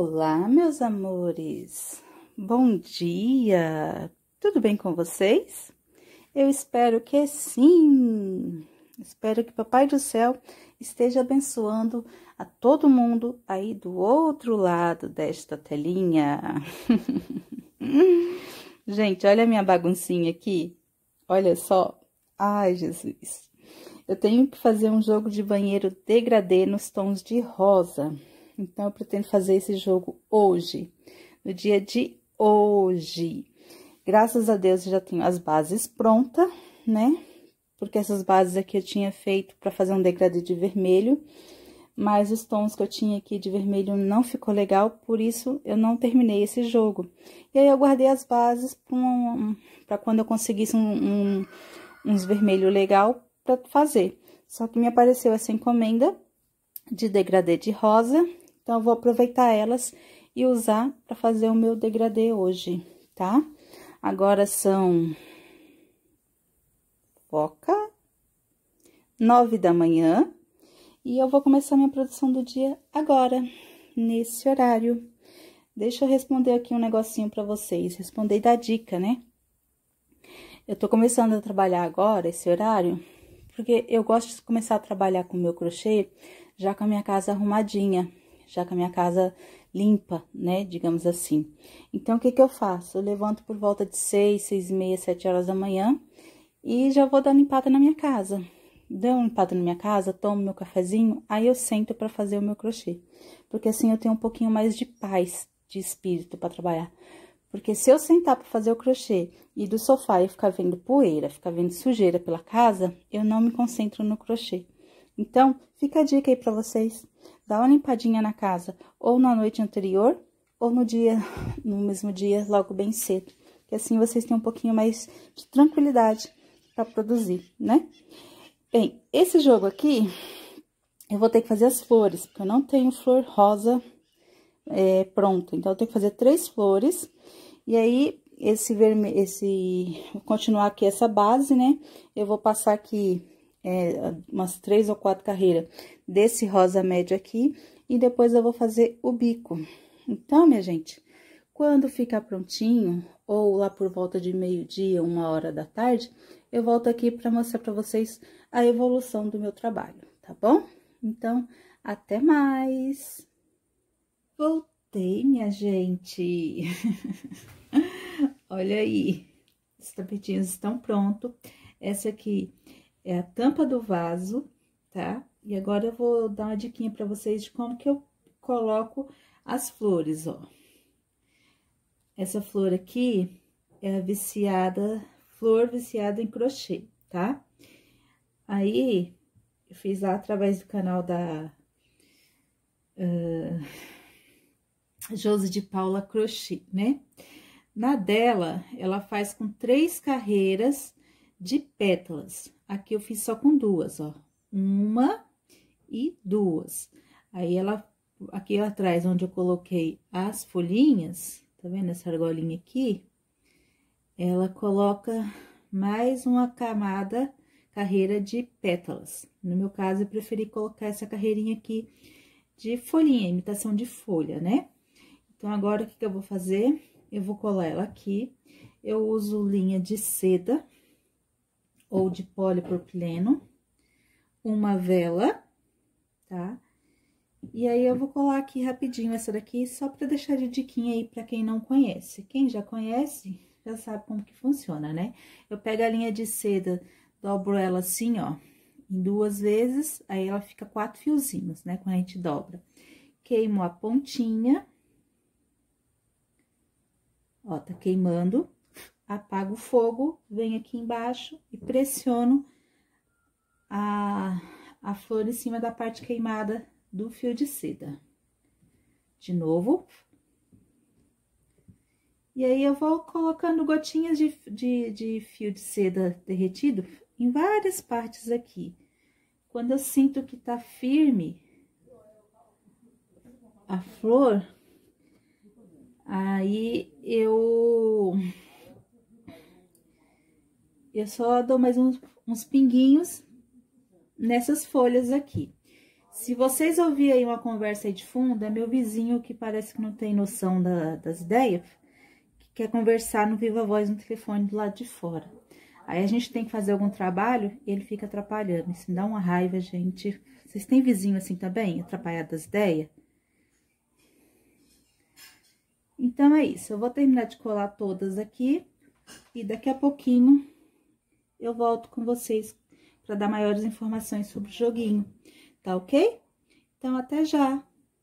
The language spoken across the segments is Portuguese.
Olá, meus amores! Bom dia! Tudo bem com vocês? Eu espero que sim! Espero que Papai do Céu esteja abençoando a todo mundo aí do outro lado desta telinha. Gente, olha a minha baguncinha aqui. Olha só. Ai, Jesus! Eu tenho que fazer um jogo de banheiro degradê nos tons de rosa. Então, eu pretendo fazer esse jogo hoje, no dia de hoje. Graças a Deus, eu já tenho as bases prontas, né? Porque essas bases aqui eu tinha feito para fazer um degradê de vermelho. Mas os tons que eu tinha aqui de vermelho não ficou legal, por isso eu não terminei esse jogo. E aí, eu guardei as bases para quando eu conseguisse uns vermelho legal para fazer. Só que me apareceu essa encomenda de degradê de rosa, então eu vou aproveitar elas e usar para fazer o meu degradê hoje, tá? Agora são 9 da manhã e eu vou começar minha produção do dia agora, nesse horário. Deixa eu responder aqui um negocinho para vocês, responder da dica, né? Eu tô começando a trabalhar agora, esse horário, porque eu gosto de começar a trabalhar com o meu crochê já com a minha casa arrumadinha, já com a minha casa limpa, né, digamos assim. Então, o que que eu faço? Eu levanto por volta de 6, 6h30, 7 horas da manhã e já vou dar limpada na minha casa. Dou uma limpada na minha casa, tomo meu cafezinho, aí eu sento para fazer o meu crochê. Porque assim eu tenho um pouquinho mais de paz de espírito para trabalhar. Porque se eu sentar para fazer o crochê e do sofá eu ficar vendo poeira, ficar vendo sujeira pela casa, eu não me concentro no crochê. Então, fica a dica aí para vocês. Dá uma limpadinha na casa, ou na noite anterior, ou no mesmo dia, logo bem cedo. Que assim vocês têm um pouquinho mais de tranquilidade para produzir, né? Bem, esse jogo aqui, eu vou ter que fazer as flores, porque eu não tenho flor rosa pronta. Então, eu tenho que fazer 3 flores. E aí, vou continuar aqui essa base, né? Eu vou passar aqui umas 3 ou 4 carreiras desse rosa médio aqui. E depois eu vou fazer o bico. Então, minha gente, quando ficar prontinho, ou lá por volta de meio-dia, 1h da tarde, eu volto aqui para mostrar para vocês a evolução do meu trabalho, tá bom? Então, até mais! Voltei, minha gente! Olha aí, os tapetinhos estão prontos. Essa aqui é a tampa do vaso, tá? E agora eu vou dar uma diquinha pra vocês de como que eu coloco as flores, ó. Essa flor aqui é a flor viciada em crochê, tá? Aí, eu fiz lá através do canal da Josi de Paula Crochê, né? Na dela, ela faz com 3 carreiras de pétalas. Aqui eu fiz só com 2, ó. 1 e 2. Aí, aqui atrás, onde eu coloquei as folhinhas, tá vendo essa argolinha aqui? Ela coloca mais uma carreira de pétalas. No meu caso, eu preferi colocar essa carreirinha aqui de folhinha, imitação de folha, né? Então, agora, o que que eu vou fazer? Eu vou colar ela aqui. Eu uso linha de seda ou de polipropileno, uma vela, tá? E aí, eu vou colar aqui rapidinho essa daqui, só pra deixar de diquinha aí pra quem não conhece. Quem já conhece, já sabe como que funciona, né? Eu pego a linha de seda, dobro ela assim, ó, em 2 vezes, aí ela fica 4 fiozinhos, né? Quando a gente dobra. Queimo a pontinha. Ó, tá queimando, apago o fogo, venho aqui embaixo e pressiono a flor em cima da parte queimada do fio de seda. De novo. E aí, eu vou colocando gotinhas de fio de seda derretido em várias partes aqui. Quando eu sinto que tá firme a flor, aí eu só dou mais uns pinguinhos nessas folhas aqui. Se vocês ouvirem aí uma conversa aí de fundo, é meu vizinho que parece que não tem noção das ideias, que quer conversar no viva voz no telefone do lado de fora. Aí a gente tem que fazer algum trabalho e ele fica atrapalhando. Isso me dá uma raiva, gente. Vocês têm vizinho assim também, atrapalhado das ideias? Então é isso, eu vou terminar de colar todas aqui e daqui a pouquinho eu volto com vocês para dar maiores informações sobre o joguinho, tá ok? Então, até já!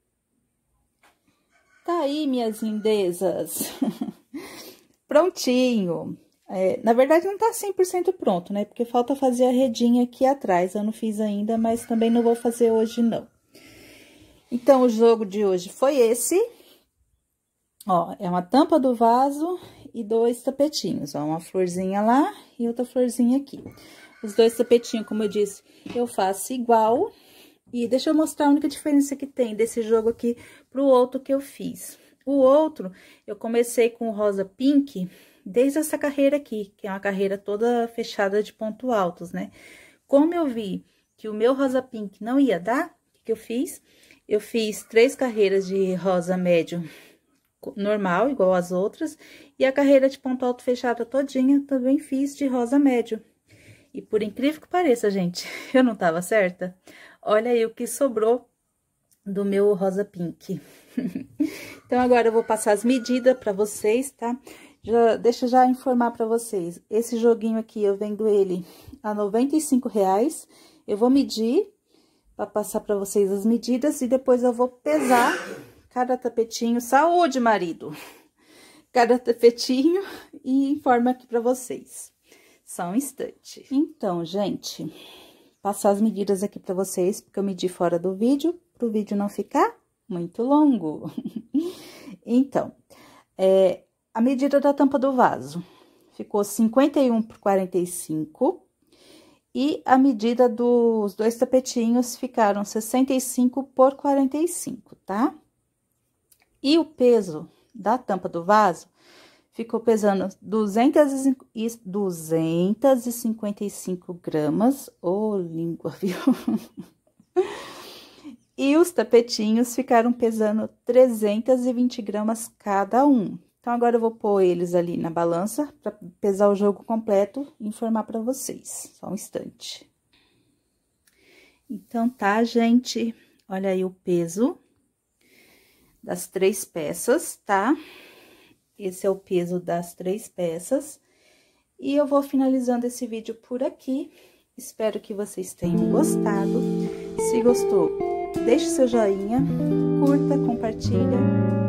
Tá aí, minhas lindezas! Prontinho! Na verdade, não tá 100% pronto, né? Porque falta fazer a redinha aqui atrás, eu não fiz ainda, mas também não vou fazer hoje, não. Então, o jogo de hoje foi esse. Ó, é uma tampa do vaso e 2 tapetinhos, ó, uma florzinha lá e outra florzinha aqui. Os 2 tapetinhos, como eu disse, eu faço igual. E deixa eu mostrar a única diferença que tem desse jogo aqui pro outro que eu fiz. O outro, eu comecei com o rosa pink desde essa carreira aqui, que é uma carreira toda fechada de pontos altos, né? Como eu vi que o meu rosa pink não ia dar, o que eu fiz? Eu fiz 3 carreiras de rosa médio normal, igual as outras, e a carreira de ponto alto fechada todinha também fiz de rosa médio. E por incrível que pareça, gente, eu não tava certa. Olha aí o que sobrou do meu rosa pink. Então, agora eu vou passar as medidas pra vocês, tá? Deixa eu já informar pra vocês. Esse joguinho aqui, eu vendo ele a R$95. Eu vou medir pra passar pra vocês as medidas e depois eu vou pesar cada tapetinho. Saúde, marido! Cada tapetinho e informo aqui pra vocês. Só um instante. Então, gente, passar as medidas aqui pra vocês, porque eu medi fora do vídeo, pro vídeo não ficar muito longo. Então, a medida da tampa do vaso ficou 51 por 45 e a medida dos 2 tapetinhos ficaram 65 por 45, tá? E o peso da tampa do vaso ficou pesando 255 gramas, ô língua, viu? E os tapetinhos ficaram pesando 320 gramas cada um. Então, agora eu vou pôr eles ali na balança para pesar o jogo completo e informar para vocês. Só um instante. Então, tá, gente? Olha aí o peso das 3 peças, tá? Esse é o peso das 3 peças. E eu vou finalizando esse vídeo por aqui. Espero que vocês tenham gostado. Se gostou, deixe seu joinha, curta, compartilha.